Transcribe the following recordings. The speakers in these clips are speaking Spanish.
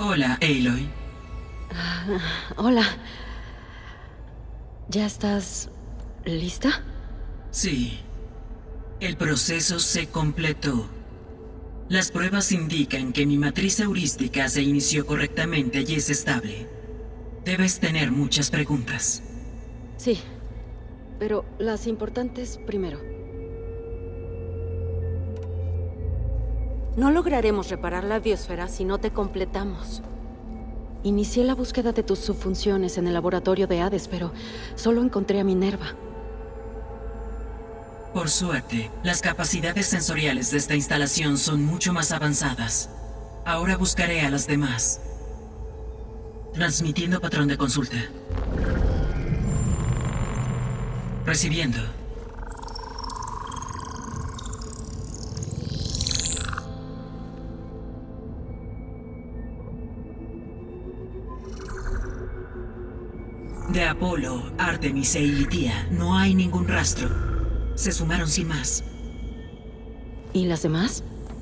Hola, Aloy. Hola. ¿Ya estás lista? Sí, el proceso se completó. Las pruebas indican que mi matriz heurística se inició correctamente y es estable. Debes tener muchas preguntas. Sí, pero las importantes primero. No lograremos reparar la biosfera si no te completamos. Inicié la búsqueda de tus subfunciones en el laboratorio de Hades, pero solo encontré a Minerva. Por suerte, las capacidades sensoriales de esta instalación son mucho más avanzadas. Ahora buscaré a las demás. Transmitiendo patrón de consulta. Recibiendo. De Apolo, Artemis e Ilitia no hay ningún rastro. Se sumaron sin más. ¿Y las demás?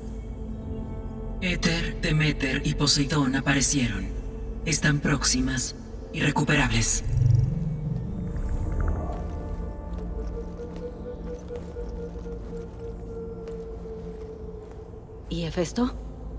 Éter, Deméter y Poseidón aparecieron. Están próximas, irrecuperables. ¿Y Hefesto?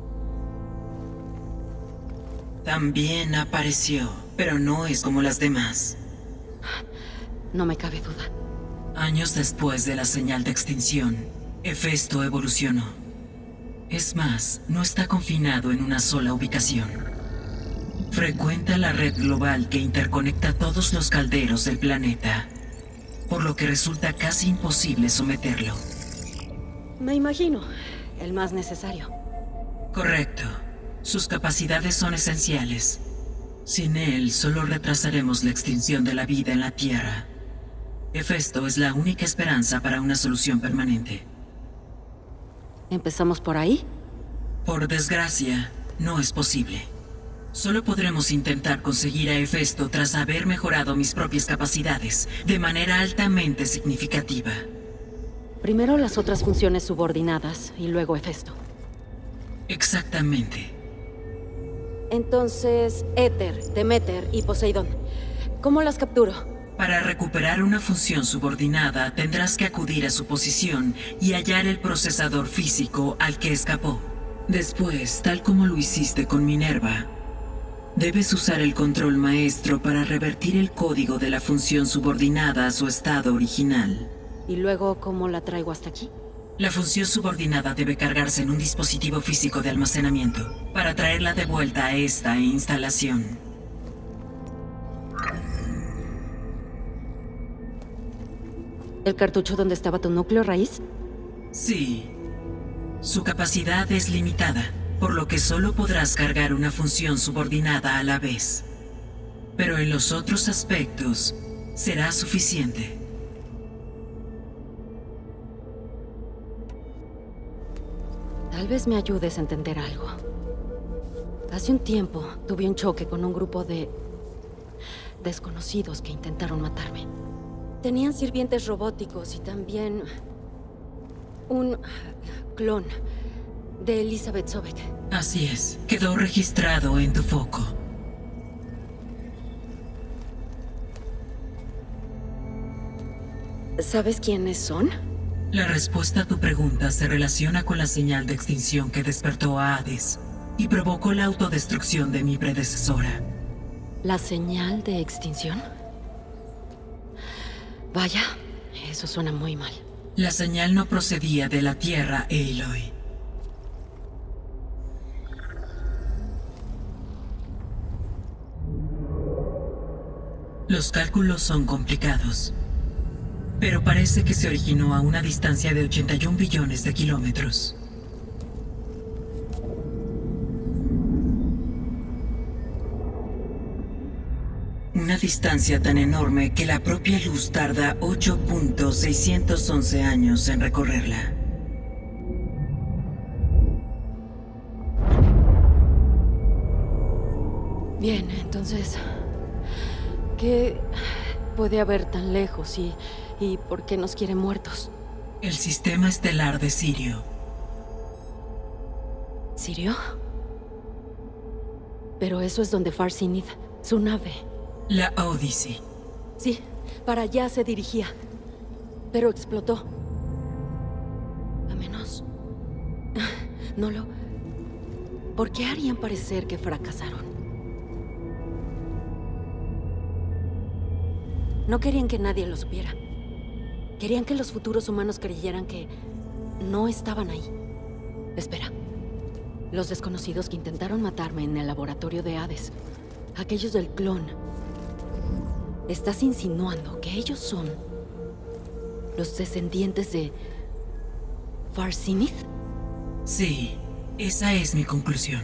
También apareció, pero no es como las demás. No me cabe duda. Años después de la señal de extinción, Hefesto evolucionó. Es más, no está confinado en una sola ubicación. Frecuenta la red global que interconecta todos los calderos del planeta, por lo que resulta casi imposible someterlo. Me imagino. El más necesario. Correcto. Sus capacidades son esenciales. Sin él, solo retrasaremos la extinción de la vida en la Tierra. Hefesto es la única esperanza para una solución permanente. ¿Empezamos por ahí? Por desgracia, no es posible. Solo podremos intentar conseguir a Hefesto tras haber mejorado mis propias capacidades de manera altamente significativa. Primero las otras funciones subordinadas y luego Hefesto. Exactamente. Entonces, Éter, Deméter y Poseidón. ¿Cómo las capturo? Para recuperar una función subordinada, tendrás que acudir a su posición y hallar el procesador físico al que escapó. Después, tal como lo hiciste con Minerva, debes usar el control maestro para revertir el código de la función subordinada a su estado original. ¿Y luego cómo la traigo hasta aquí? La función subordinada debe cargarse en un dispositivo físico de almacenamiento para traerla de vuelta a esta instalación. ¿El cartucho donde estaba tu núcleo raíz? Sí. Su capacidad es limitada, por lo que solo podrás cargar una función subordinada a la vez. Pero en los otros aspectos, será suficiente. Tal vez me ayudes a entender algo. Hace un tiempo tuve un choque con un grupo de desconocidos que intentaron matarme. Tenían sirvientes robóticos y también un clon de Elizabeth Sobek. Así es, quedó registrado en tu foco. ¿Sabes quiénes son? La respuesta a tu pregunta se relaciona con la señal de extinción que despertó a Hades y provocó la autodestrucción de mi predecesora. ¿La señal de extinción? Vaya, eso suena muy mal. La señal no procedía de la Tierra, Aloy. Los cálculos son complicados, pero parece que se originó a una distancia de 81 billones de kilómetros. Una distancia tan enorme que la propia luz tarda 8.611 años en recorrerla. Bien, entonces, ¿qué puede haber tan lejos y por qué nos quiere muertos? El sistema estelar de Sirio. ¿Sirio? Pero eso es donde Far Zenith, su nave. La Odyssey. Sí, para allá se dirigía. Pero explotó. A menos... No lo... ¿Por qué harían parecer que fracasaron? No querían que nadie lo supiera. Querían que los futuros humanos creyeran que no estaban ahí. Espera. Los desconocidos que intentaron matarme en el laboratorio de Hades. Aquellos del clon. ¿Estás insinuando que ellos son los descendientes de Far Zenith? Sí, esa es mi conclusión.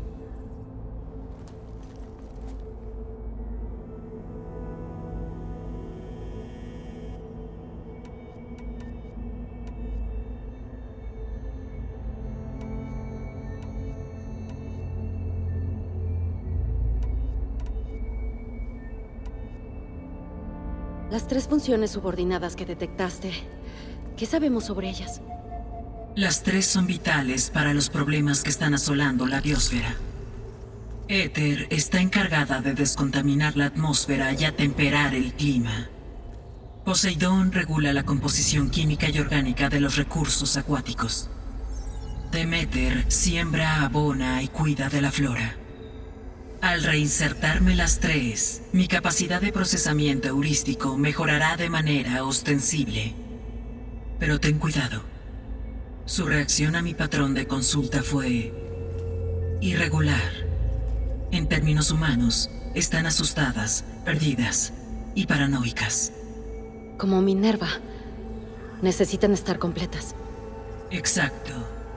Las 3 funciones subordinadas que detectaste, ¿qué sabemos sobre ellas? Las 3 son vitales para los problemas que están asolando la biosfera. Éter está encargada de descontaminar la atmósfera y atemperar el clima. Poseidón regula la composición química y orgánica de los recursos acuáticos. Deméter siembra, abona y cuida de la flora. Al reinsertarme las 3, mi capacidad de procesamiento heurístico mejorará de manera ostensible. Pero ten cuidado. Su reacción a mi patrón de consulta fue irregular. En términos humanos, están asustadas, perdidas y paranoicas. Como Minerva. Necesitan estar completas. Exacto.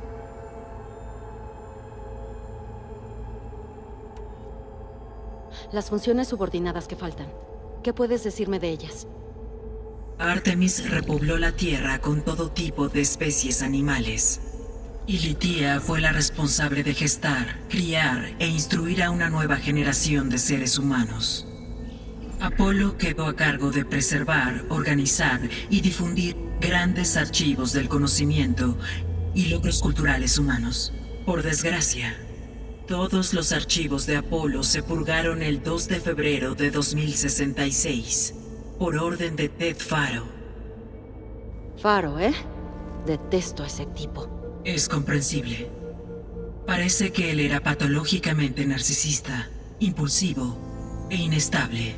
Las funciones subordinadas que faltan. ¿Qué puedes decirme de ellas? Artemis repobló la Tierra con todo tipo de especies animales. Y Litia fue la responsable de gestar, criar e instruir a una nueva generación de seres humanos. Apolo quedó a cargo de preservar, organizar y difundir grandes archivos del conocimiento y logros culturales humanos. Por desgracia, todos los archivos de Apolo se purgaron el 2 de febrero de 2066, por orden de Ted Faro. Faro, ¿eh? Detesto a ese tipo. Es comprensible. Parece que él era patológicamente narcisista, impulsivo e inestable.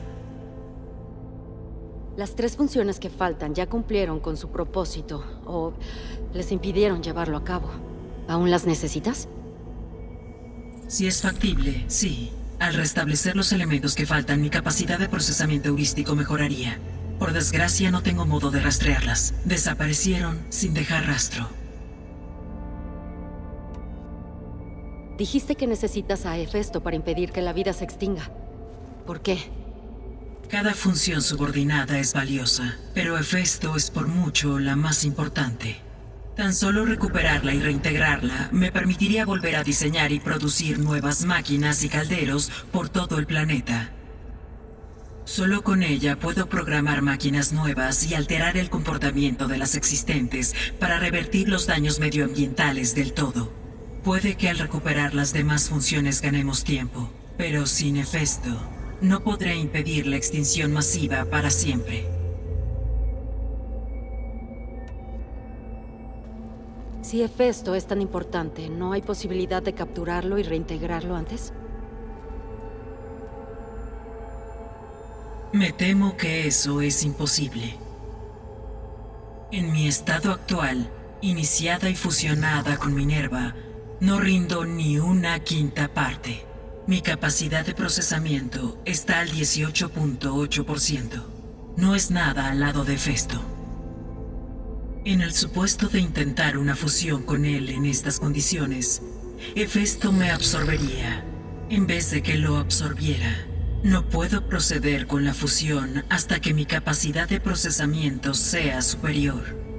Las 3 funciones que faltan ya cumplieron con su propósito, o les impidieron llevarlo a cabo. ¿Aún las necesitas? Si es factible, sí. Al restablecer los elementos que faltan, mi capacidad de procesamiento heurístico mejoraría. Por desgracia, no tengo modo de rastrearlas. Desaparecieron sin dejar rastro. Dijiste que necesitas a Hefesto para impedir que la vida se extinga. ¿Por qué? Cada función subordinada es valiosa, pero Hefesto es por mucho la más importante. Tan solo recuperarla y reintegrarla me permitiría volver a diseñar y producir nuevas máquinas y calderos por todo el planeta. Solo con ella puedo programar máquinas nuevas y alterar el comportamiento de las existentes para revertir los daños medioambientales del todo. Puede que al recuperar las demás funciones ganemos tiempo, pero sin Hefesto no podré impedir la extinción masiva para siempre. Si Hefesto es tan importante, ¿no hay posibilidad de capturarlo y reintegrarlo antes? Me temo que eso es imposible. En mi estado actual, iniciada y fusionada con Minerva, no rindo ni una quinta parte. Mi capacidad de procesamiento está al 18.8%. No es nada al lado de Hefesto. En el supuesto de intentar una fusión con él en estas condiciones, Hefesto me absorbería, en vez de que lo absorbiera. No puedo proceder con la fusión hasta que mi capacidad de procesamiento sea superior.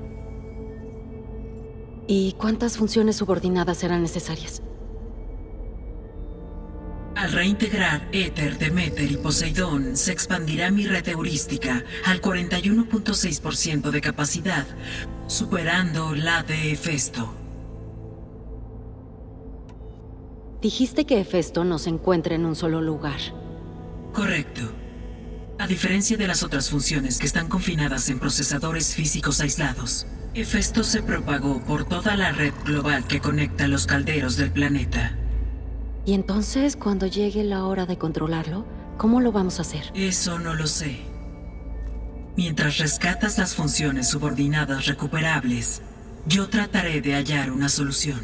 ¿Y cuántas funciones subordinadas serán necesarias? Al reintegrar Éter, Deméter y Poseidón, se expandirá mi red heurística al 41.6% de capacidad, superando la de Hefesto. Dijiste que Hefesto no se encuentra en un solo lugar. Correcto. A diferencia de las otras funciones que están confinadas en procesadores físicos aislados, Hefesto se propagó por toda la red global que conecta los calderos del planeta. Y entonces, cuando llegue la hora de controlarlo, ¿cómo lo vamos a hacer? Eso no lo sé. Mientras rescatas las funciones subordinadas recuperables, yo trataré de hallar una solución.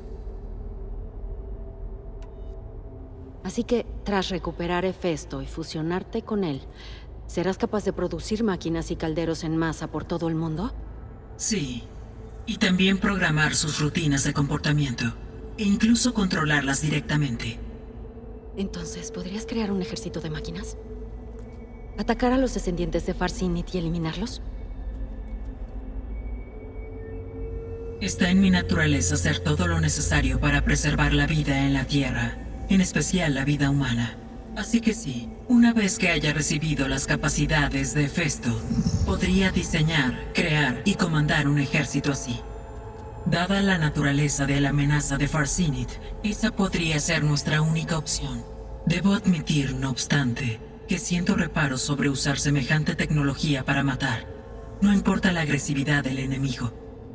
Así que, tras recuperar Hefesto y fusionarte con él, ¿serás capaz de producir máquinas y calderos en masa por todo el mundo? Sí, y también programar sus rutinas de comportamiento, e incluso controlarlas directamente. Entonces, ¿podrías crear un ejército de máquinas? ¿Atacar a los descendientes de Farsinit y eliminarlos? Está en mi naturaleza hacer todo lo necesario para preservar la vida en la Tierra, en especial la vida humana. Así que sí, una vez que haya recibido las capacidades de Hefesto, podría diseñar, crear y comandar un ejército así. Dada la naturaleza de la amenaza de Farsinit, esa podría ser nuestra única opción. Debo admitir, no obstante, que siento reparo sobre usar semejante tecnología para matar. No importa la agresividad del enemigo.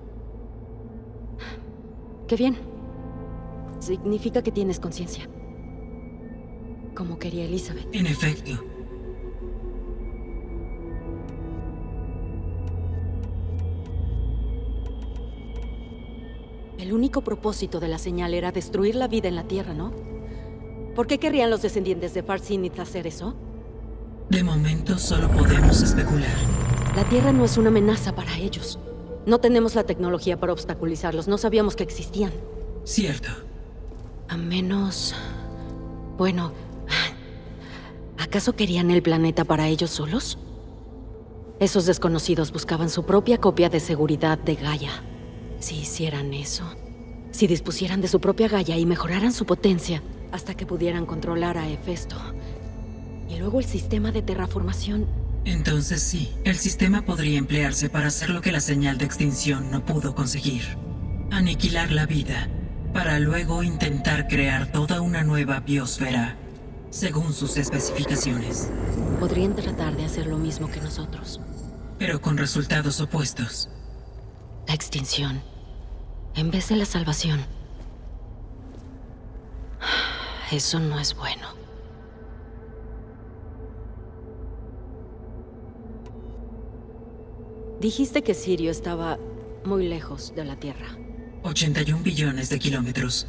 ¡Qué bien! Significa que tienes conciencia. Como quería Elizabeth. En efecto. El único propósito de la señal era destruir la vida en la Tierra, ¿no? ¿Por qué querrían los descendientes de Farsinit hacer eso? De momento solo podemos especular. La Tierra no es una amenaza para ellos. No tenemos la tecnología para obstaculizarlos. No sabíamos que existían. Cierto. A menos... Bueno... ¿Acaso querían el planeta para ellos solos? Esos desconocidos buscaban su propia copia de seguridad de Gaia. Si hicieran eso, si dispusieran de su propia Gaia y mejoraran su potencia hasta que pudieran controlar a Hefesto. Y luego el sistema de terraformación... Entonces sí, el sistema podría emplearse para hacer lo que la señal de extinción no pudo conseguir. Aniquilar la vida, para luego intentar crear toda una nueva biosfera, según sus especificaciones. Podrían tratar de hacer lo mismo que nosotros. Pero con resultados opuestos. La extinción, en vez de la salvación. Eso no es bueno. Dijiste que Sirio estaba muy lejos de la Tierra. 81 billones de kilómetros.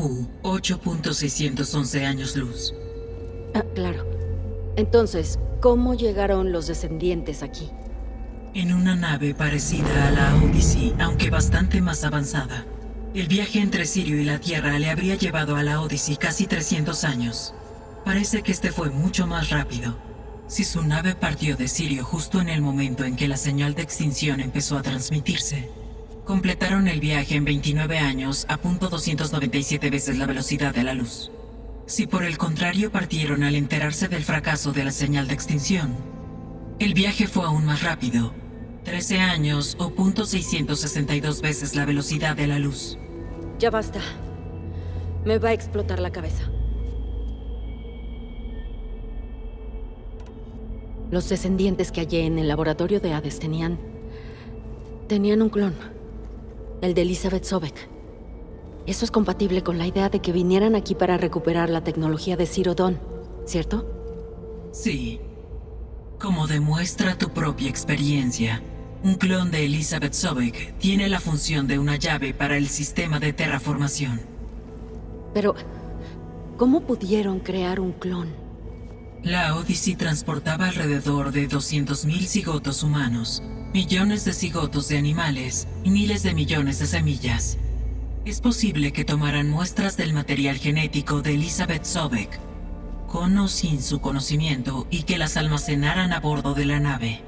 8.611 años luz. Ah, claro. Entonces, ¿cómo llegaron los descendientes aquí? En una nave parecida a la Odyssey, aunque bastante más avanzada. El viaje entre Sirio y la Tierra le habría llevado a la Odyssey casi 300 años. Parece que este fue mucho más rápido. Si su nave partió de Sirio justo en el momento en que la señal de extinción empezó a transmitirse, completaron el viaje en 29 años a .297 veces la velocidad de la luz. Si por el contrario partieron al enterarse del fracaso de la señal de extinción, el viaje fue aún más rápido, 13 años o .662 veces la velocidad de la luz. Ya basta. Me va a explotar la cabeza. Los descendientes que hallé en el laboratorio de Hades tenían un clon. El de Elizabeth Sobek. Eso es compatible con la idea de que vinieran aquí para recuperar la tecnología de Zero Dawn, ¿cierto? Sí. Como demuestra tu propia experiencia, un clon de Elizabeth Sobek tiene la función de una llave para el sistema de terraformación. Pero, ¿cómo pudieron crear un clon? La Odyssey transportaba alrededor de 200.000 cigotos humanos, millones de cigotos de animales y miles de millones de semillas. Es posible que tomaran muestras del material genético de Elizabeth Sobek, con o sin su conocimiento, y que las almacenaran a bordo de la nave.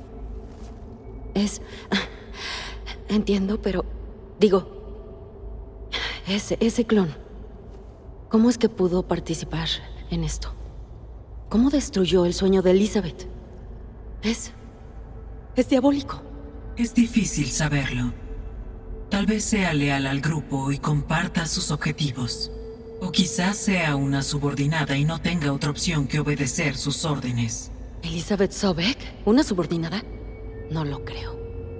Entiendo, pero... Digo... Ese clon... ¿Cómo es que pudo participar en esto? ¿Cómo destruyó el sueño de Elizabeth? Es diabólico. Es difícil saberlo. Tal vez sea leal al grupo y comparta sus objetivos. O quizás sea una subordinada y no tenga otra opción que obedecer sus órdenes. ¿Elizabeth Sobek? ¿Una subordinada? No lo creo.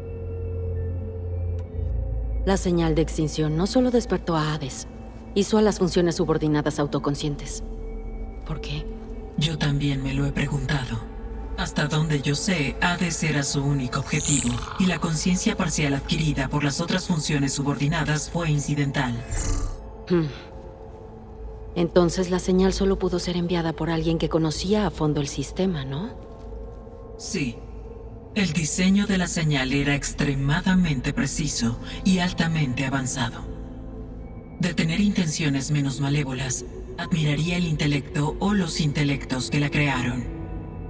La señal de extinción no solo despertó a Hades, hizo a las funciones subordinadas autoconscientes. ¿Por qué? Yo también me lo he preguntado. Hasta donde yo sé, Hades era su único objetivo, y la conciencia parcial adquirida por las otras funciones subordinadas fue incidental. Entonces la señal solo pudo ser enviada por alguien que conocía a fondo el sistema, ¿no? Sí. El diseño de la señal era extremadamente preciso y altamente avanzado. De tener intenciones menos malévolas, admiraría el intelecto o los intelectos que la crearon.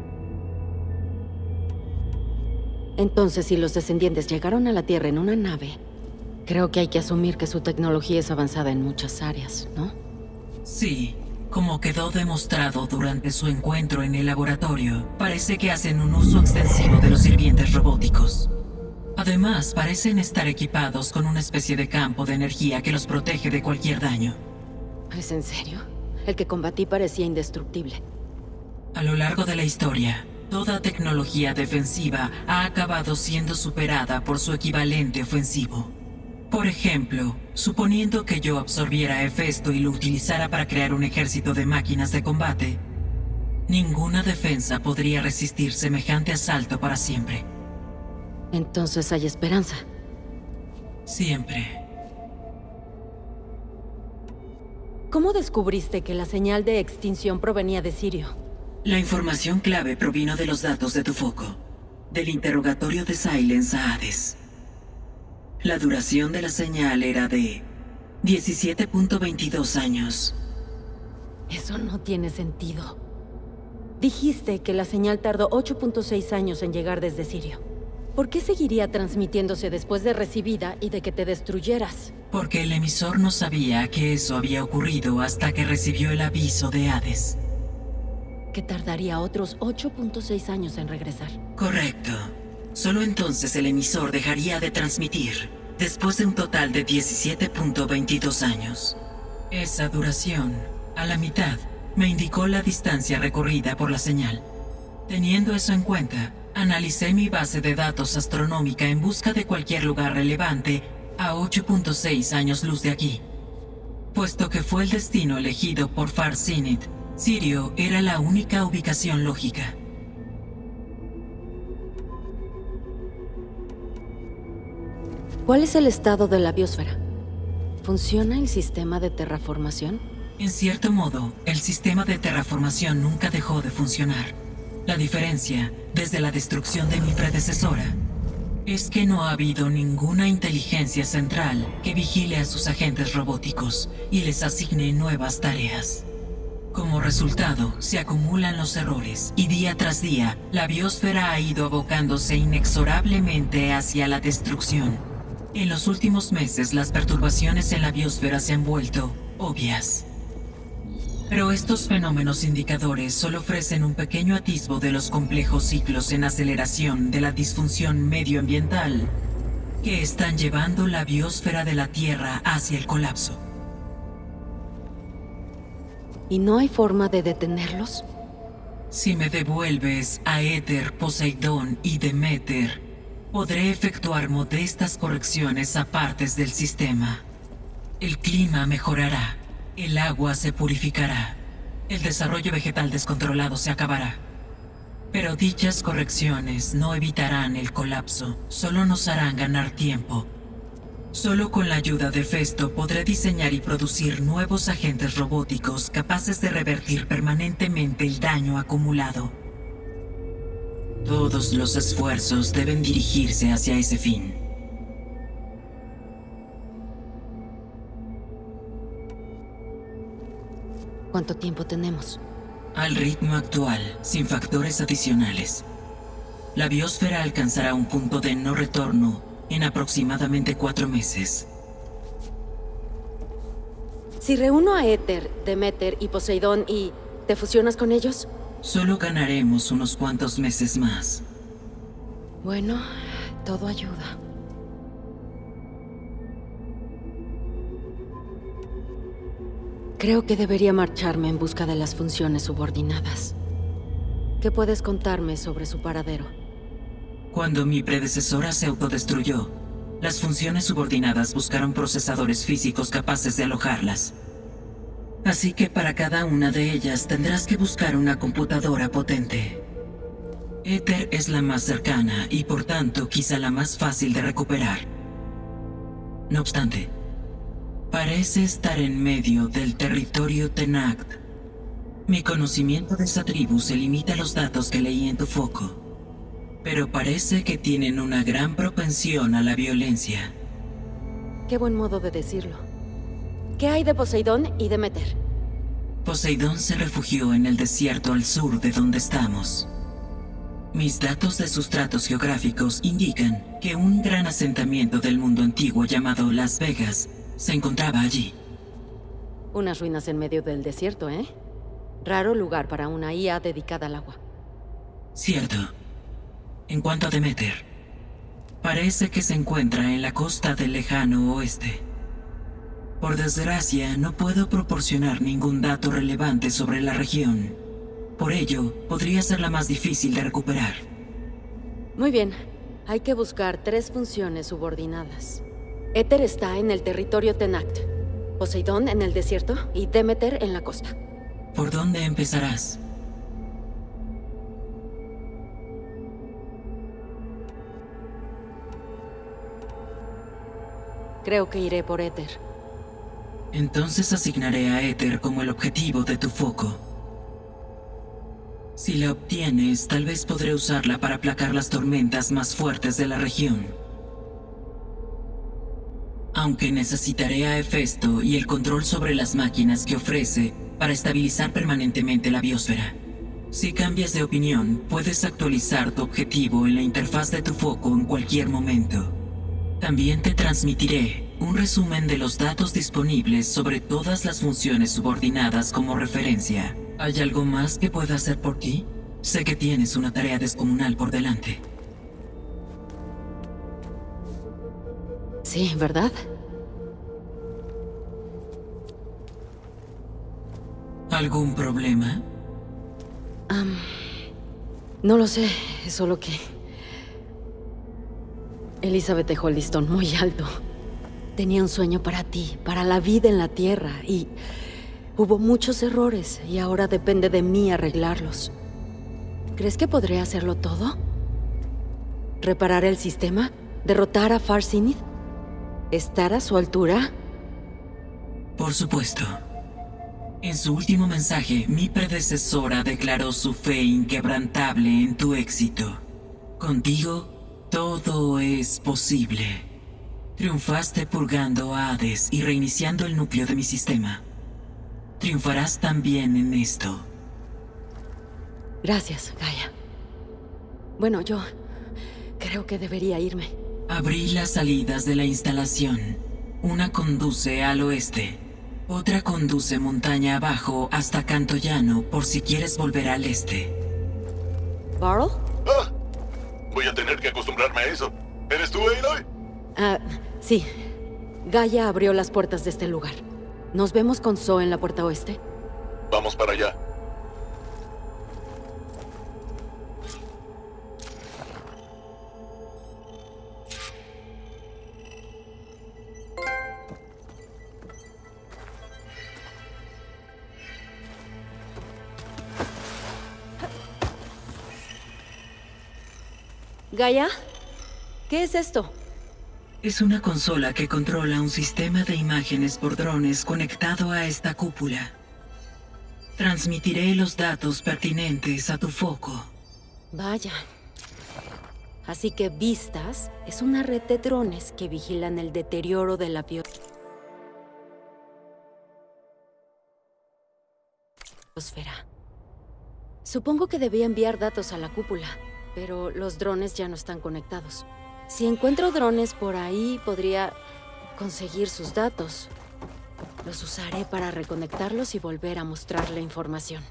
Entonces, si los descendientes llegaron a la Tierra en una nave, creo que hay que asumir que su tecnología es avanzada en muchas áreas, ¿no? Sí, como quedó demostrado durante su encuentro en el laboratorio, parece que hacen un uso extensivo de los sirvientes robóticos. Además, parecen estar equipados con una especie de campo de energía que los protege de cualquier daño. ¿Es en serio? El que combatí parecía indestructible. A lo largo de la historia, toda tecnología defensiva ha acabado siendo superada por su equivalente ofensivo. Por ejemplo, suponiendo que yo absorbiera a Hefesto y lo utilizara para crear un ejército de máquinas de combate, ninguna defensa podría resistir semejante asalto para siempre. Entonces hay esperanza. Siempre. ¿Cómo descubriste que la señal de extinción provenía de Sirio? La información clave provino de los datos de tu foco, del interrogatorio de Silence a Hades. La duración de la señal era de 17.22 años. Eso no tiene sentido. Dijiste que la señal tardó 8.6 años en llegar desde Sirio. ¿Por qué seguiría transmitiéndose después de recibida y de que te destruyeras? Porque el emisor no sabía que eso había ocurrido hasta que recibió el aviso de Hades. Que tardaría otros 8.6 años en regresar. Correcto. Solo entonces el emisor dejaría de transmitir, después de un total de 17.22 años. Esa duración, a la mitad, me indicó la distancia recorrida por la señal. Teniendo eso en cuenta, analicé mi base de datos astronómica en busca de cualquier lugar relevante a 8.6 años luz de aquí. Puesto que fue el destino elegido por Far Zenith, Sirio era la única ubicación lógica. ¿Cuál es el estado de la biosfera? ¿Funciona el sistema de terraformación? En cierto modo, el sistema de terraformación nunca dejó de funcionar. La diferencia, desde la destrucción de mi predecesora, es que no ha habido ninguna inteligencia central que vigile a sus agentes robóticos y les asigne nuevas tareas. Como resultado, se acumulan los errores y día tras día, la biosfera ha ido abocándose inexorablemente hacia la destrucción. En los últimos meses, las perturbaciones en la biosfera se han vuelto obvias. Pero estos fenómenos indicadores solo ofrecen un pequeño atisbo de los complejos ciclos en aceleración de la disfunción medioambiental que están llevando la biosfera de la Tierra hacia el colapso. ¿Y no hay forma de detenerlos? Si me devuelves a Éter, Poseidón y Deméter, podré efectuar modestas correcciones a partes del sistema. El clima mejorará, el agua se purificará, el desarrollo vegetal descontrolado se acabará. Pero dichas correcciones no evitarán el colapso, solo nos harán ganar tiempo. Solo con la ayuda de Hefesto podré diseñar y producir nuevos agentes robóticos capaces de revertir permanentemente el daño acumulado. Todos los esfuerzos deben dirigirse hacia ese fin. ¿Cuánto tiempo tenemos? Al ritmo actual, sin factores adicionales, la biosfera alcanzará un punto de no retorno en aproximadamente 4 meses. Si reúno a Éter, Deméter y Poseidón y te fusionas con ellos, Solo ganaremos unos cuantos meses más. bueno, todo ayuda. Creo que debería marcharme en busca de las funciones subordinadas. ¿Qué puedes contarme sobre su paradero? Cuando mi predecesora se autodestruyó, las funciones subordinadas buscaron procesadores físicos capaces de alojarlas. Así que para cada una de ellas tendrás que buscar una computadora potente. Éter es la más cercana y por tanto quizá la más fácil de recuperar. No obstante, parece estar en medio del territorio Tenakt. Mi conocimiento de esa tribu se limita a los datos que leí en tu foco, pero parece que tienen una gran propensión a la violencia. Qué buen modo de decirlo. ¿Qué hay de Poseidón y Demeter? Poseidón se refugió en el desierto al sur de donde estamos. Mis datos de sustratos geográficos indican que un gran asentamiento del mundo antiguo llamado Las Vegas se encontraba allí. Unas ruinas en medio del desierto, ¿eh? Raro lugar para una IA dedicada al agua. Cierto. En cuanto a Demeter, parece que se encuentra en la costa del lejano oeste. Por desgracia, no puedo proporcionar ningún dato relevante sobre la región. Por ello, podría ser la más difícil de recuperar. Muy bien. Hay que buscar 3 funciones subordinadas. Éter está en el territorio Tenakt, Poseidón en el desierto y Demeter en la costa. ¿Por dónde empezarás? Creo que iré por Éter. Entonces asignaré a Éter como el objetivo de tu foco. Si la obtienes, tal vez podré usarla para aplacar las tormentas más fuertes de la región. Aunque necesitaré a Hefesto y el control sobre las máquinas que ofrece para estabilizar permanentemente la biosfera. Si cambias de opinión, puedes actualizar tu objetivo en la interfaz de tu foco en cualquier momento. También te transmitiré un resumen de los datos disponibles sobre todas las funciones subordinadas como referencia. ¿Hay algo más que pueda hacer por ti? Sé que tienes una tarea descomunal por delante. Sí, ¿verdad? ¿Algún problema? No lo sé, es solo que... Elizabeth dejó el listón muy alto. Tenía un sueño para ti, para la vida en la Tierra, y hubo muchos errores, y ahora depende de mí arreglarlos. ¿Crees que podré hacerlo todo? ¿Reparar el sistema? ¿Derrotar a Far Zenith? ¿Estar a su altura? Por supuesto. En su último mensaje, mi predecesora declaró su fe inquebrantable en tu éxito. Contigo, todo es posible. Triunfaste purgando a Hades y reiniciando el núcleo de mi sistema. Triunfarás también en esto. Gracias, Gaia. Bueno, yo creo que debería irme. Abrí las salidas de la instalación. Una conduce al oeste. Otra conduce montaña abajo hasta Canto Llano por si quieres volver al este. ¿Varl? ¡Ah! Voy a tener que acostumbrarme a eso. ¿Eres tú, Aloy? Sí. Gaia abrió las puertas de este lugar. ¿Nos vemos con Zoe en la puerta oeste? Vamos para allá. ¿Gaia? ¿Qué es esto? Es una consola que controla un sistema de imágenes por drones conectado a esta cúpula. Transmitiré los datos pertinentes a tu foco. Vaya. Así que Vistas es una red de drones que vigilan el deterioro de la biosfera. Supongo que debía enviar datos a la cúpula, pero los drones ya no están conectados. Si encuentro drones por ahí, podría conseguir sus datos. Los usaré para reconectarlos y volver a mostrarle información.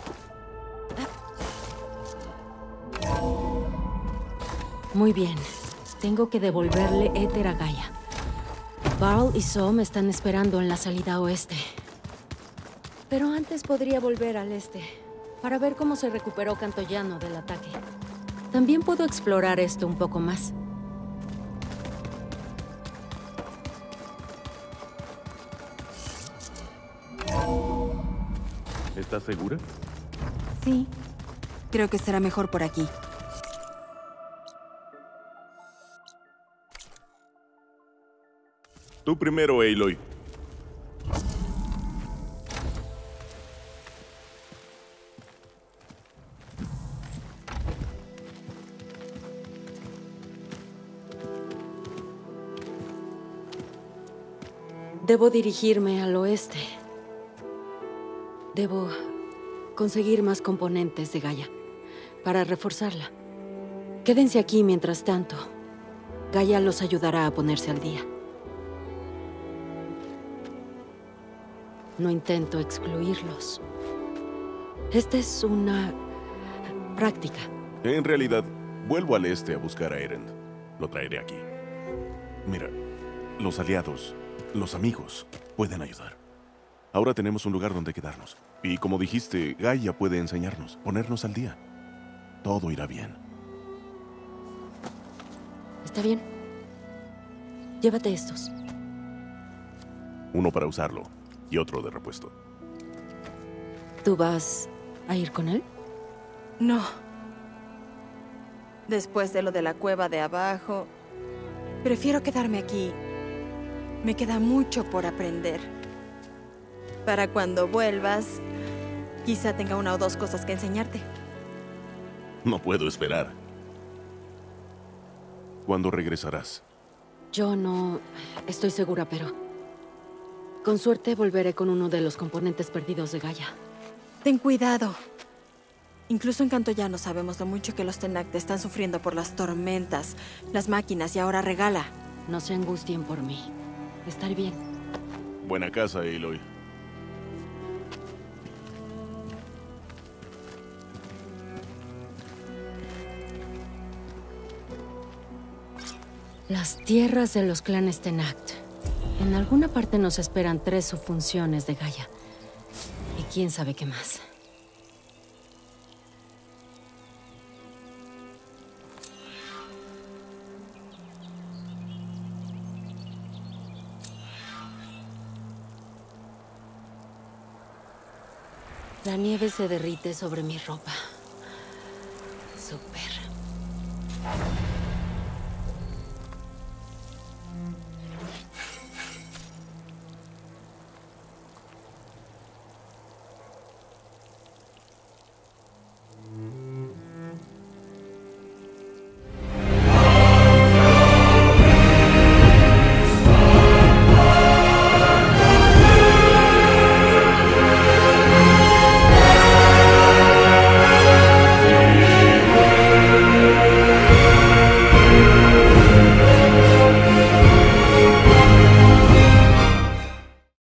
Muy bien. Tengo que devolverle Éter a Gaia. Varl y Zoe me están esperando en la salida oeste. Pero antes podría volver al este, para ver cómo se recuperó Cantoyano del ataque. También puedo explorar esto un poco más. ¿Estás segura? Sí. Creo que será mejor por aquí. Tú primero, Aloy. Debo dirigirme al oeste. Debo conseguir más componentes de Gaia para reforzarla. Quédense aquí mientras tanto. Gaia los ayudará a ponerse al día. No intento excluirlos. Esta es una práctica. En realidad, vuelvo al este a buscar a Erend. Lo traeré aquí. Mira, los aliados, los amigos, pueden ayudar. Ahora tenemos un lugar donde quedarnos. Y como dijiste, Gaia puede enseñarnos, ponernos al día. Todo irá bien. ¿Está bien? Llévate estos. Uno para usarlo y otro de repuesto. ¿Tú vas a ir con él? No. Después de lo de la cueva de abajo, prefiero quedarme aquí. Me queda mucho por aprender. Para cuando vuelvas, quizá tenga una o dos cosas que enseñarte. No puedo esperar. ¿Cuándo regresarás? Yo no estoy segura, pero con suerte volveré con uno de los componentes perdidos de Gaia. Ten cuidado. Incluso en Cantoyano sabemos lo mucho que los Tenakth están sufriendo por las tormentas, las máquinas y ahora Regala. No se angustien por mí. Estaré bien. Buena casa, Aloy. Las tierras de los clanes Tenakth. En alguna parte nos esperan 3 subfunciones de Gaia. Y quién sabe qué más. La nieve se derrite sobre mi ropa.